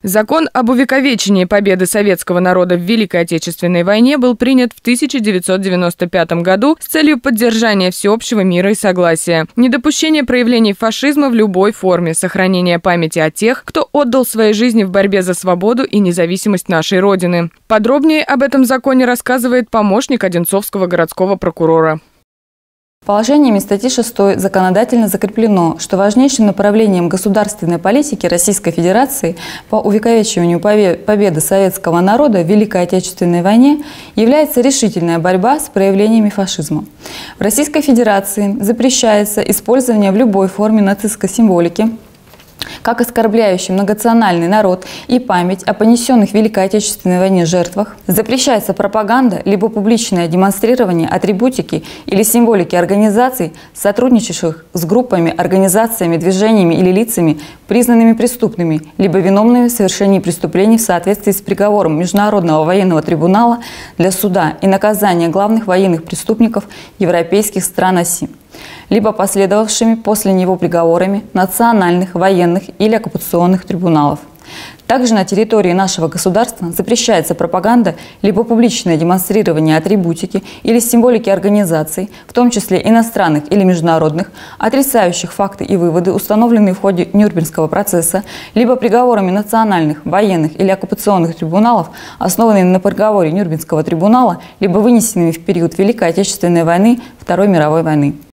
Закон об увековечении победы советского народа в Великой Отечественной войне был принят в 1995 году с целью поддержания всеобщего мира и согласия, недопущения проявлений фашизма в любой форме, сохранения памяти о тех, кто отдал свои жизни в борьбе за свободу и независимость нашей Родины. Подробнее об этом законе рассказывает помощник Одинцовского городского прокурора. Положениями статьи 6 законодательно закреплено, что важнейшим направлением государственной политики Российской Федерации по увековечиванию победы советского народа в Великой Отечественной войне является решительная борьба с проявлениями фашизма. В Российской Федерации запрещается использование в любой форме нацистской символики, как оскорбляющий многонациональный народ и память о понесенных в Великой Отечественной войне жертвах. Запрещается пропаганда либо публичное демонстрирование атрибутики или символики организаций, сотрудничающих с группами, организациями, движениями или лицами, признанными преступными, либо виновными в совершении преступлений в соответствии с приговором Международного военного трибунала для суда и наказания главных военных преступников европейских стран оси, либо последовавшими после него приговорами национальных, военных или оккупационных трибуналов. Также на территории нашего государства запрещается пропаганда либо публичное демонстрирование атрибутики или символики организаций, в том числе иностранных или международных, отрицающих факты и выводы, установленные в ходе Нюрнбергского процесса, либо приговорами национальных, военных или оккупационных трибуналов, основанными на приговоре Нюрнбергского трибунала, либо вынесенными в период Великой Отечественной войны, Второй мировой войны.